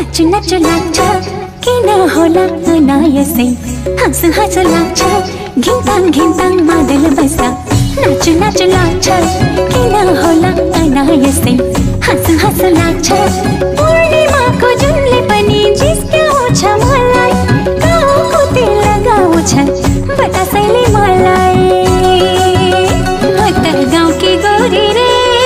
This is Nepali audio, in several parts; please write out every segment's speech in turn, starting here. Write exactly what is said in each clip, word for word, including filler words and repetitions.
नाचु नाचु लाग्छ किन होला अनायसै हाँसु हाँसु लाग्छ घिम्ताङ घिम्ताङ मादल बस्दा नाचु नाचु लाग्छ किन होला अनायसै हाँसु हाँसु लाग्छ पूर्णिमाको जुनले पनि जिस्क्याउँछ मलाई गाउँको तेल लगाउँछ बतासैले मलाई म त गाउँकी गोरी रे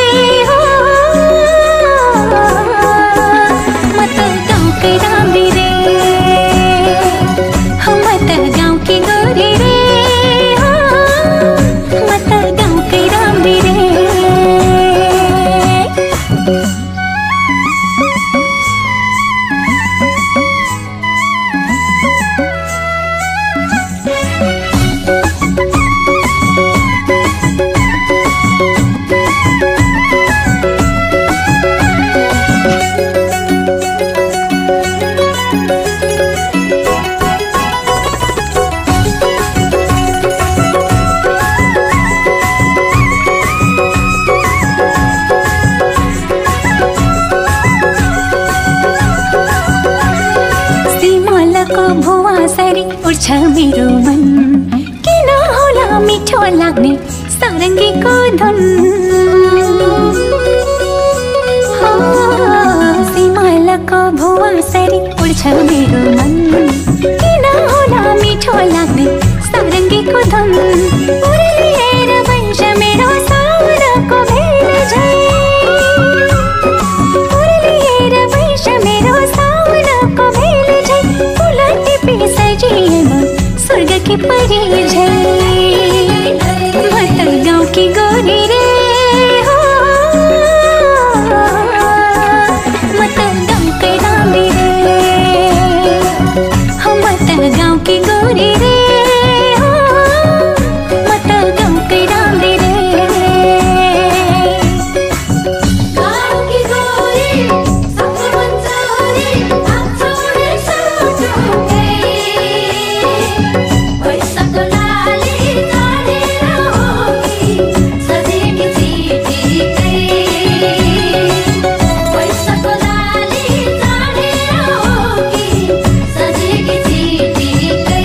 उड्छ मेरो मन किन होला मिठो लाग्ने सारङ्गीको धुन सिमालको भुवासरी उड्छ मेरो मन किन होला मिठो लाग्ने सारङ्गीको धुन उर्लिएर बन्छ मेरो साउनको भेल झै उर्लिएर बन्छ मेरो साउनको भेल झै फुल टिपी सजिएमा स्वर्गकी परी झै म त गाउँकी गोरी रे हो म त गाउँकै राम्री रे हो म त गाउँकी गोरी रे हो म त गाउँकै राम्री रे गाउँकी गोरी सबको भन्छ हरे हात छोडे साटोकै पैसाको लाली चढेर हो कि सधैँकी चिठीकै पैसाको लाली चढेर हो कि सधैँकी चिठीकै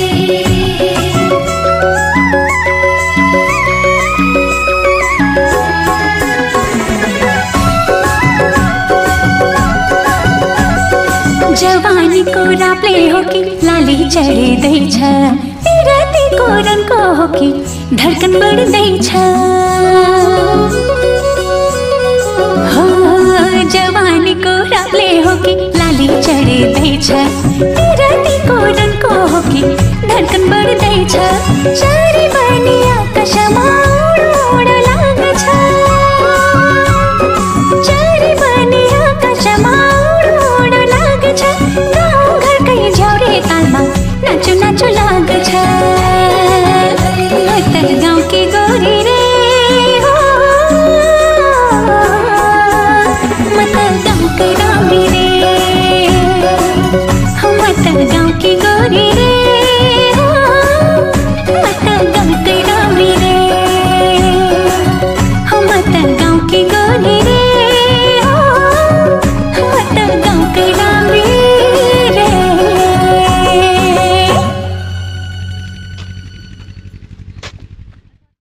जवानीको रापले हो कि लाली चढ्दैछ पिरतीको रङको हो कि धड्कन बढ्दैछ हो जवानीको रापले हो कि लाली चढ्दैछ पिरतीको रङको हो कि धड्कन बढ्दैछ